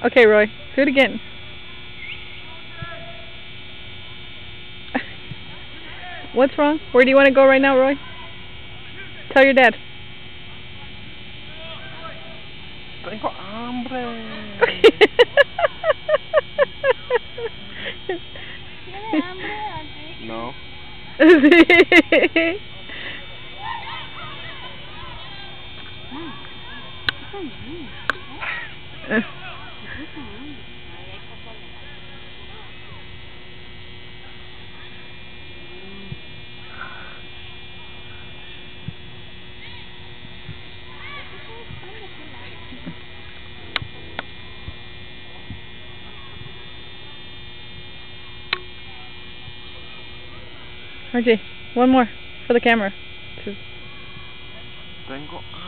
Okay, Roy, do it again. What's wrong? Where do you want to go right now, Roy? Tell your dad. Tengo hambre. ¿Tiene hambre así? No. Sí. RJ, one more for the camera. Tengo